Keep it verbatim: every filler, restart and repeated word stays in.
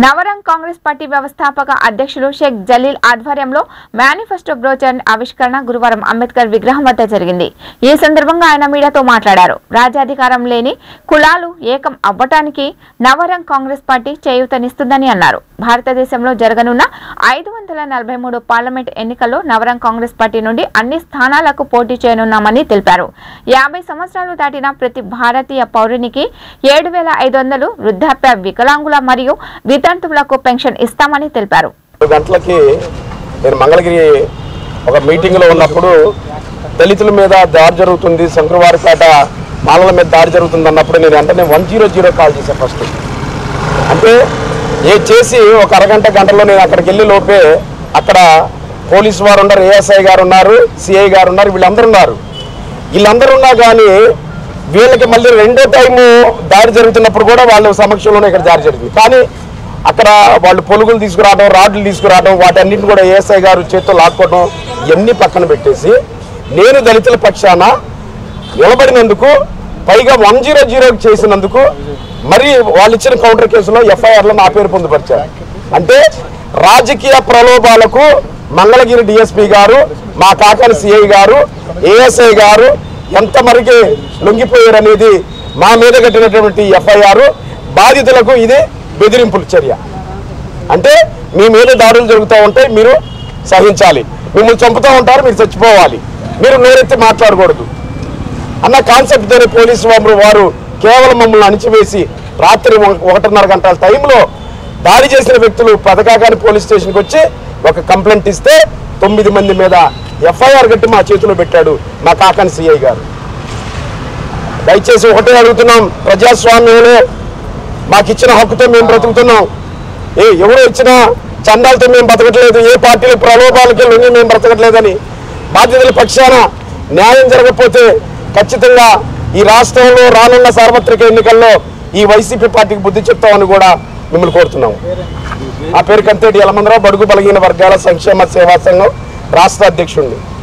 Navrang Congress party వ్యవస్థాపక అధ్యక్షులు షేక్ జలీల్ ఆధ్వర్యంలో మేనిఫెస్టో బ్రోచర్ ఆవిష్కరణ గురువారం అంబేద్కర్ విగ్రహం వద్ద జరిగింది। ఈ సందర్భంగా ఆయన మీడియాతో మాట్లాడారు। రాజ్యాధికారం లేని కులాలు ఏకం అవ్వటానికి నవరంగ్ కాంగ్రెస్ పార్టీ చేయూతనిస్తుందని అన్నారు। భారతదేశంలో జరగనున్న ఐదు వందల నలభై మూడు పార్లమెంట్ ఎన్నికల్లో నవరంగ్ కాంగ్రెస్ పార్టీ నుండి అన్ని స్థానాలకు పోటీ చేయనున్నామని తెలిపారు। యాభై సంవత్సరాలు దాటిన ప్రతి భారతీయ పౌరునికి ఏడు వేల ఐదు వందలు వృద్ధాప్య వికలాంగుల మరియు వితంతువులకు పెన్షన్ ఇస్తామని తెలిపారు। గంటలకి నేను మంగళగిరి ఒక మీటింగ్ లో ఉన్నప్పుడు దళితుల మీద దాడి జరుగుతుంది, శంకరవారిపేట మాలల మీద దాడి జరుగుతుంది అన్నప్పుడు నేను వెంటనే వన్ జీరో జీరో కాల్ చేశాను। ఫస్ట్ అంటే ఏ చేసి ఒక అరగంట గంటలో నేను అక్కడికి వెళ్ళి లోపే అక్కడ పోలీసు వారు ఉన్నారు, ఏఎస్ఐ గారు ఉన్నారు, సిఐ గారు ఉన్నారు, వీళ్ళందరూ ఉన్నారు। వీళ్ళందరూ ఉన్నా కానీ వీళ్ళకి మళ్ళీ రెండో టైము దాడి జరుగుతున్నప్పుడు కూడా వాళ్ళ సమక్షంలోనే ఇక్కడ దాడి జరిగింది। కానీ అక్కడ వాళ్ళు పొలుగులు తీసుకురావడం, రాడ్లు తీసుకురావడం, వాటన్నింటిని కూడా ఏఎస్ఐ గారు చేతితో లాక్కోవడం ఇవన్నీ పక్కన పెట్టేసి నేను దళితుల పక్షాన నిలబడినందుకు, పైగా వన్ జీరో జీరో చేసినందుకు మరి వాళ్ళు ఇచ్చిన కౌంటర్ కేసులో ఎఫ్ఐఆర్లో నా పేరు పొందుపరిచారు। అంటే రాజకీయ ప్రలోభాలకు మంగళగిరి డిఎస్పీ గారు, మా కాకాని సిఐ గారు, ఏఎస్ఐ గారు ఎంత మరికి లొంగిపోయారు అనేది మా మీద కట్టినటువంటి ఎఫ్ఐఆర్ బాధితులకు ఇది బెదిరింపుల చర్య। అంటే మీ మీద దాడులు జరుగుతూ ఉంటే మీరు సహించాలి, మిమ్మల్ని చంపుతూ ఉంటారు, మీరు చచ్చిపోవాలి, మీరు నోరెత్తి మాట్లాడకూడదు అన్న కాన్సెప్ట్తోనే పోలీసు వారు వారు కేవలం మమ్మల్ని అణిచివేసి రాత్రి ఒకటిన్నర గంటల టైంలో దాడి చేసిన వ్యక్తులు పథకాగాని పోలీస్ స్టేషన్కి వచ్చి ఒక కంప్లైంట్ ఇస్తే తొమ్మిది మంది మీద ఎఫ్ఐఆర్ కట్టి మా చేతిలో పెట్టాడు మా కాకాని సిఐ గారు। దయచేసి ఒకటే అడుగుతున్నాం, ప్రజాస్వామ్యంలో మాకు ఇచ్చిన హక్కుతో మేము బ్రతుకుతున్నాం। ఏ ఎవరో ఇచ్చిన చందాలతో మేము బ్రతకట్లేదు, ఏ పార్టీల ప్రలోభాలకి లొంగి మేము బ్రతకట్లేదని బాధ్యతల పక్షాన న్యాయం జరగకపోతే ఖచ్చితంగా ఈ రాష్ట్రంలో రానున్న సార్వత్రిక ఎన్నికల్లో ఈ వైసీపీ పార్టీకి బుద్ధి చెప్తామని కూడా మిమ్మల్ని కోరుతున్నాము। ఆ పేరు కంతేటి యలమందరావు, బడుగు బలహీన వర్గాల సంక్షేమ సేవా సంఘం రాష్ట్ర అధ్యక్షుడిని।